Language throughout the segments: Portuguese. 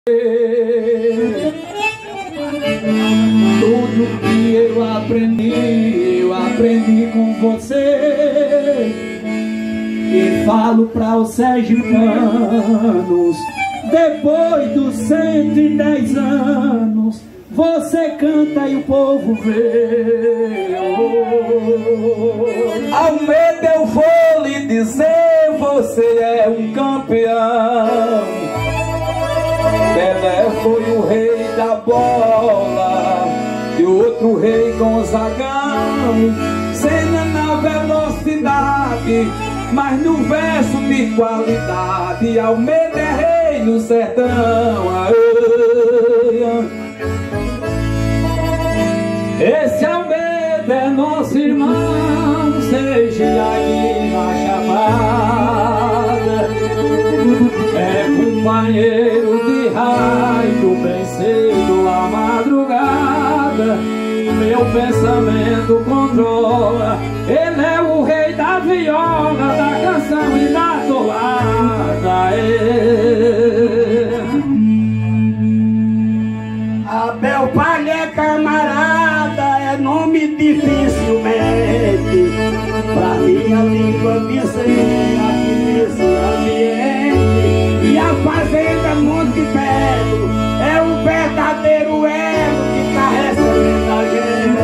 Tudo que eu aprendi com você. E falo para os sergipanos, depois dos 110 anos, você canta e o povo vê. Almeida, eu vou lhe dizer, você é um campeão. Pelé foi o rei da bola e outro rei Gonzagão. Senna na velocidade, mas no verso de qualidade. Almeida é rei no sertão. Esse Almeida é nosso irmão, seja aí na chamada. É companheiro de raio, bem cedo à madrugada. Meu pensamento controla, ele é o rei da viola, da canção e da toada. Abel Palha é camarada, é nome dificilmente pra minha língua dizer aqui nesse ambiente. E a fazenda Monte Belo é o verdadeiro elo que tá recebendo a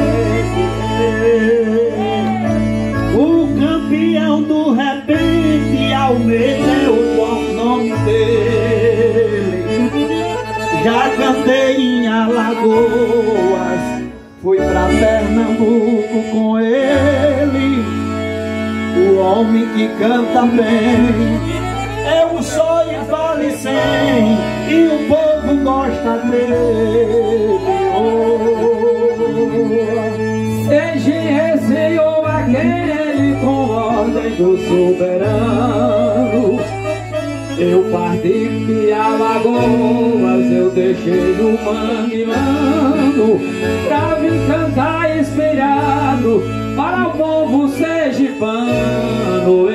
gente. O campeão do repente, Almeida é o bom nome dele. Já cantei em Alagoas, fui pra Pernambuco com ele. O homem que canta bem é um sonho vale 100 e o povo gosta dele. Seja esse ou aquele com ordem do soberano. Eu parti de Alagoas, eu deixei o Manguilano pra vir cantar inspirado para o povo sergipano.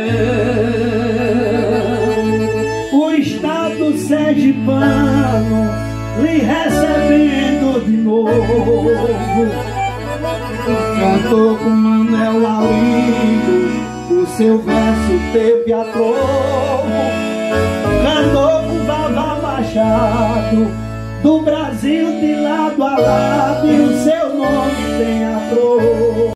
O estado sergipano lhe recebendo de novo. Cantou com Manuel Laurindo, o seu verso teve a trovo. Cantou com Vavá Machado, do Brasil de lado a lado, e o seu nome tem a flor.